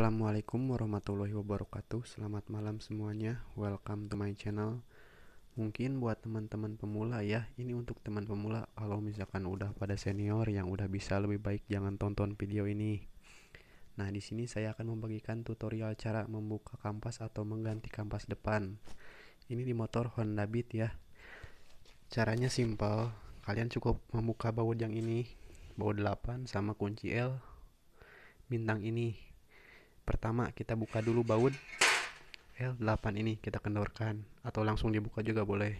Assalamualaikum warahmatullahi wabarakatuh. Selamat malam semuanya. Welcome to my channel. Mungkin buat teman-teman pemula ya, ini untuk teman pemula. Kalau misalkan udah pada senior yang udah bisa lebih baik, jangan tonton video ini. Nah, di sini saya akan membagikan tutorial cara membuka kampas atau mengganti kampas depan. Ini di motor Honda Beat ya. Caranya simpel. Kalian cukup membuka baut yang ini, baut 8 sama kunci L bintang ini. Pertama kita buka dulu baut L8 ini, kita kendorkan atau langsung dibuka juga boleh.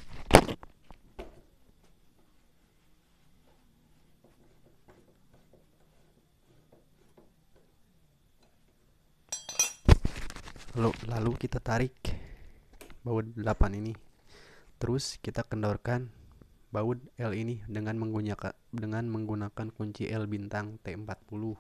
Lalu kita tarik baut 8 ini. Terus kita kendorkan baut L ini dengan menggunakan kunci L bintang T40.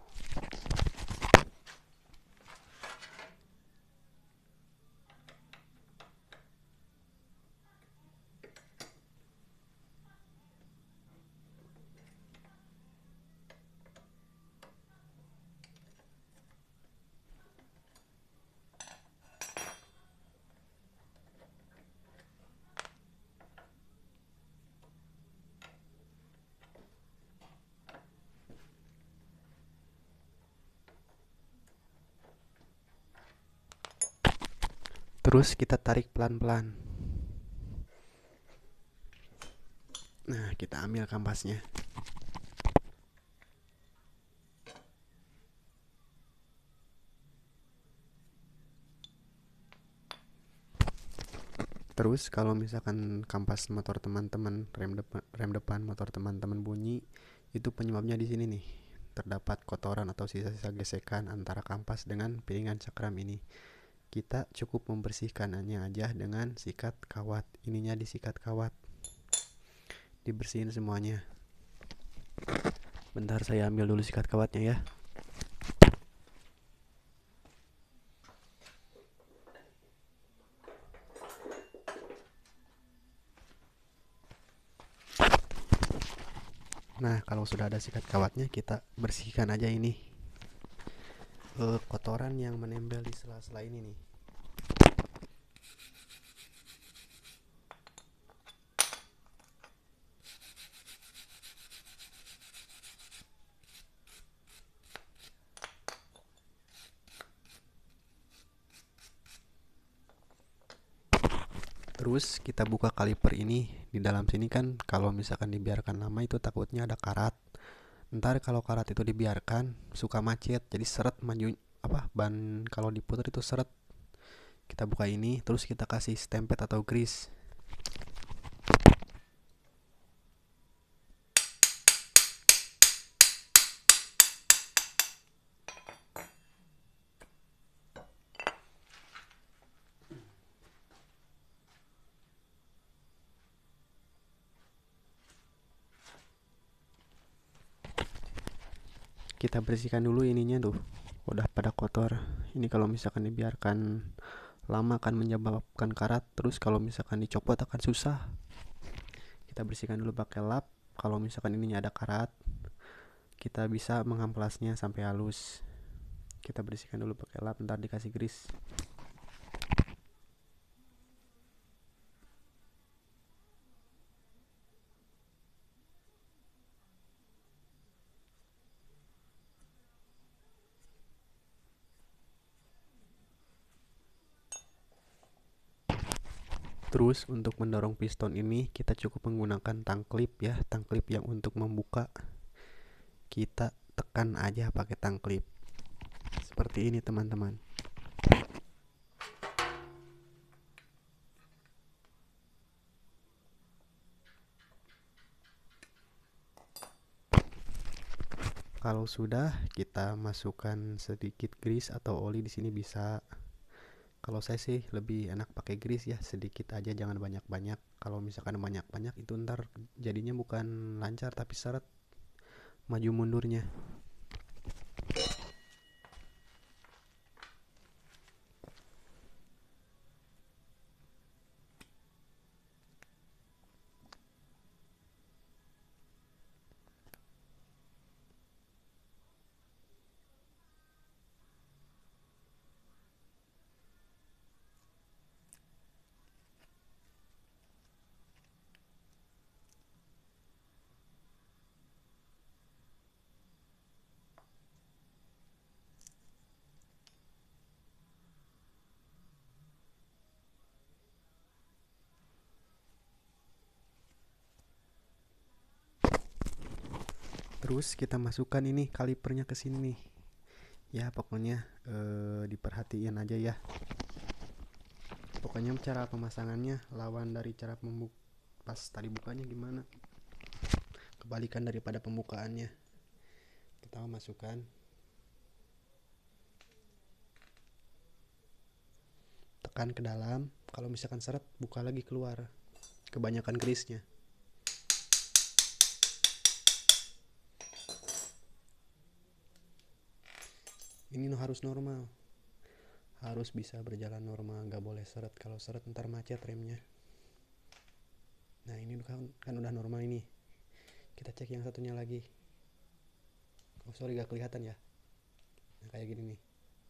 Terus kita tarik pelan-pelan. Nah, kita ambil kampasnya. Terus kalau misalkan kampas motor teman-teman, rem depan motor teman-teman bunyi, itu penyebabnya di sini nih. Terdapat kotoran atau sisa-sisa gesekan antara kampas dengan piringan cakram ini. Kita cukup membersihkannya aja dengan sikat kawat. Ininya disikat kawat. Dibersihin semuanya. Bentar, saya ambil dulu sikat kawatnya ya. Nah, kalau sudah ada sikat kawatnya, kita bersihkan aja ini kotoran yang menempel di sela-sela ini nih. Terus kita buka kaliper ini. Di dalam sini kan kalau misalkan dibiarkan lama itu takutnya ada karat. Ntar kalau karat itu dibiarkan suka macet, jadi seret maju ban kalau diputar itu seret. Kita buka ini, terus kita kasih stempet atau grease. Kita bersihkan dulu ininya tuh, udah pada kotor. Ini kalau misalkan dibiarkan lama akan menyebabkan karat, terus kalau misalkan dicopot akan susah. Kita bersihkan dulu pakai lap. Kalau misalkan ininya ada karat, kita bisa mengamplasnya sampai halus. Kita bersihkan dulu pakai lap, ntar dikasih grease. Terus untuk mendorong piston ini kita cukup menggunakan tang klip ya, tang klip yang untuk membuka. Kita tekan aja pakai tang klip. Seperti ini teman-teman. Kalau sudah, kita masukkan sedikit grease atau oli di sini bisa. Kalau saya sih lebih enak pakai grease ya, sedikit aja jangan banyak-banyak. Kalau misalkan banyak-banyak itu ntar jadinya bukan lancar tapi seret maju mundurnya. Terus kita masukkan ini kalipernya ke sini nih. Ya pokoknya diperhatiin aja ya. Pokoknya cara pemasangannya lawan dari cara pas tali bukanya gimana. Kebalikan daripada pembukaannya. Pertama masukkan, tekan ke dalam. Kalau misalkan seret, buka lagi keluar. Kebanyakan grease-nya. Ini harus normal, harus bisa berjalan normal, nggak boleh seret. Kalau seret ntar macet remnya. Nah ini kan udah normal ini. Kita cek yang satunya lagi. Oh sorry, gak kelihatan ya. Nah kayak gini nih.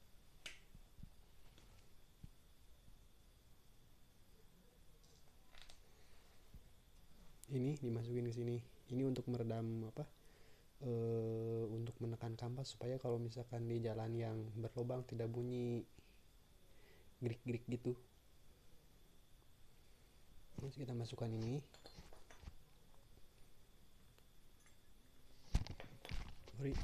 Ini dimasukin ke sini. Ini untuk meredam apa? Untuk menekan kampas supaya kalau misalkan di jalan yang berlubang tidak bunyi grik-grik gitu. Terus kita masukkan ini. Sorry.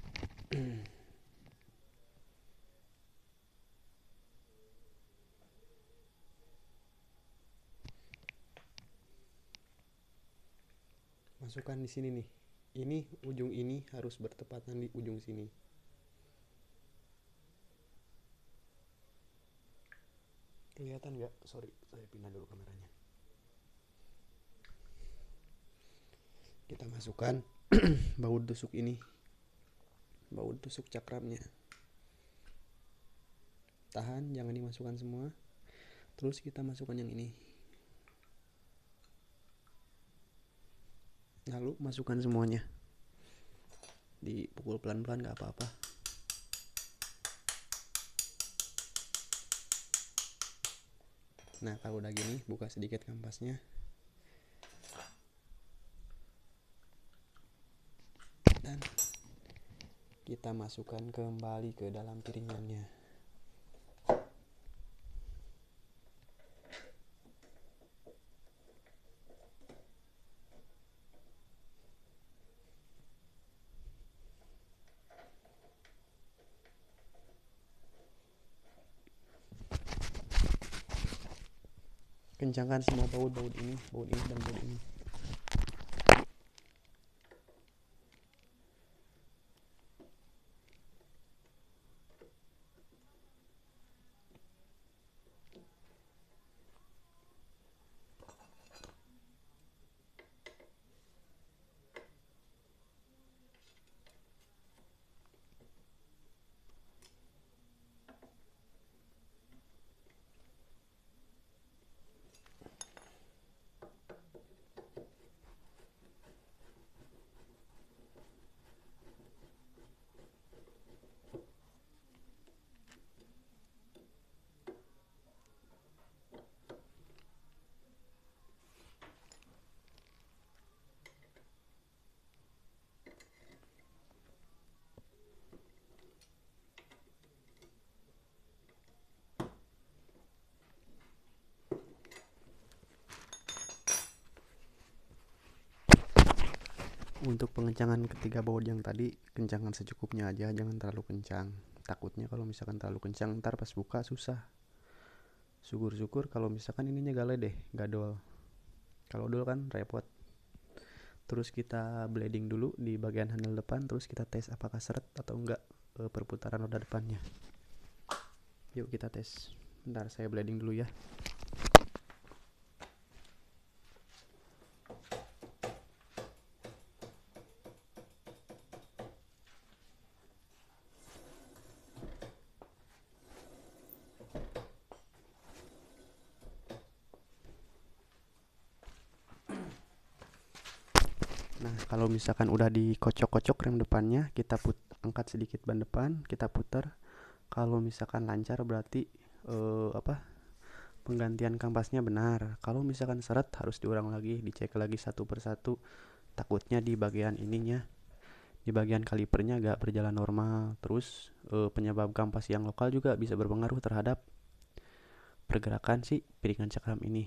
Masukkan di sini nih. Ini ujung ini harus bertepatan di ujung sini. Kelihatan nggak? Sorry, saya pindah dulu kameranya. Kita masukkan baut tusuk ini, baut tusuk cakramnya. Tahan, jangan dimasukkan semua. Terus kita masukkan yang ini. Lalu masukkan semuanya. Dipukul pelan-pelan gak apa-apa. Nah kalau udah gini, buka sedikit kampasnya. Dan kita masukkan kembali ke dalam piringannya. Kencangkan semua baut ini dan baut ini. Untuk pengencangan ketiga baut yang tadi, kencangkan secukupnya aja, jangan terlalu kencang. Takutnya kalau misalkan terlalu kencang ntar pas buka susah. Syukur-syukur kalau misalkan ininya gadol. Kalau dol kan repot. Terus kita bleeding dulu di bagian handle depan, terus kita tes apakah seret atau enggak perputaran roda depannya. Yuk kita tes. Bentar saya bleeding dulu ya. Nah kalau misalkan udah dikocok-kocok rem depannya, kita angkat sedikit ban depan, kita putar. Kalau misalkan lancar berarti penggantian kampasnya benar. Kalau misalkan seret harus diulang lagi, dicek lagi satu persatu. Takutnya di bagian ininya, di bagian kalipernya gak berjalan normal. Terus penyebab kampas yang lokal juga bisa berpengaruh terhadap pergerakan si piringan cakram ini.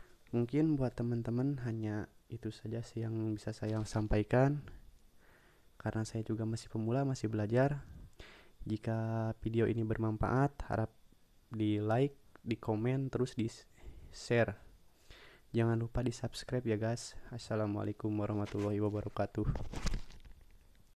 Mungkin buat teman-teman hanya itu saja sih yang bisa saya sampaikan. karena saya juga masih pemula, masih belajar. Jika video ini bermanfaat, harap di like, di komen, terus di share. Jangan lupa di subscribe ya guys. Assalamualaikum warahmatullahi wabarakatuh.